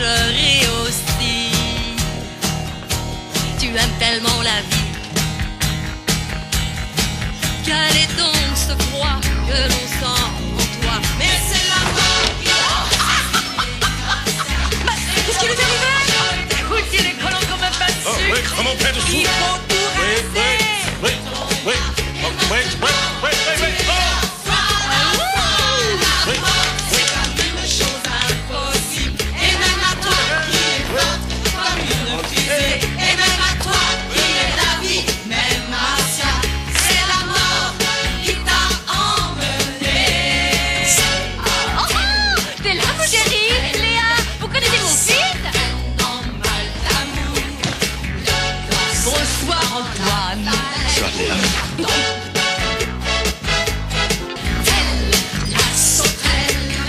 je ris aussi. Tu aimes tellement la vie. Quel est donc ce froid que l'on sent en toi? Mais c'est la mort qui qu'est-ce qui nous est arrivé? Écoute, il est collant comme un pas dessus. Oh, wait, comment faire dessus? Il faut tout rester. Wait. C'est comme une chose impossible. Et même à toi qui est forte comme une fusée. Et même à toi qui est la vie, même à ça, c'est la mort qui t'a emmené. T'es là, mon chéri? Léa, vous connaissez mon fils? Normal d'amour. Bonsoir, Antoine. Ça, Léa. La sauterelle,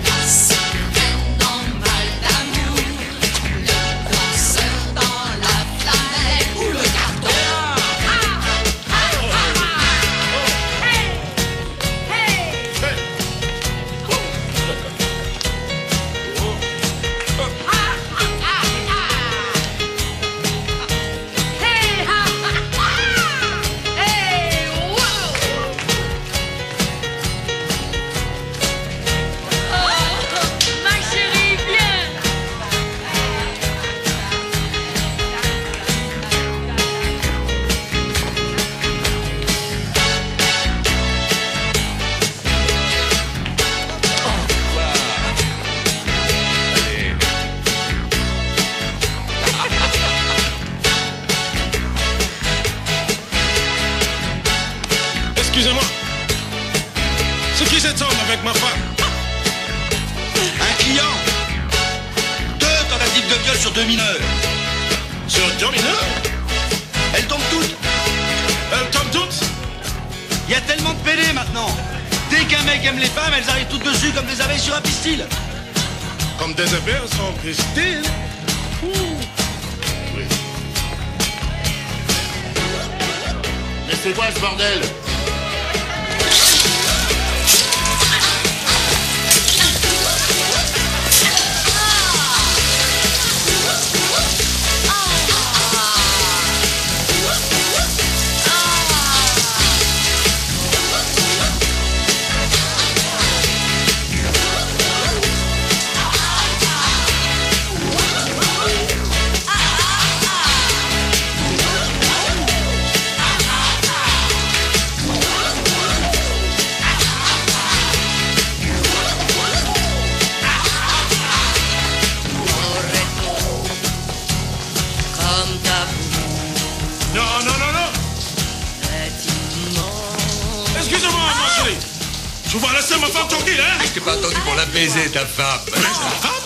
normal d'amour. Le danseur dans la flanelle ou le carton. Ma chérie, viens. Excusez-moi. Ce qui cet homme avec ma femme? Un client. 2 tentatives de viol sur 2 mineurs. Sur 2 mineurs? Elles tombent toutes. Elles tombent toutes? Il y a tellement de PD maintenant. Dès qu'un mec aime les femmes, elles arrivent toutes dessus comme des abeilles sur un pistil. Comme des abeilles sans pistil? Oui. Mais c'est quoi ce bordel? Comme tabou, Non. bêtement. Excusez-moi, ma chérie. Tu vas laisser ma femme tranquille, hein? Je t'ai pas attendu pour la baiser, ta femme. Ah!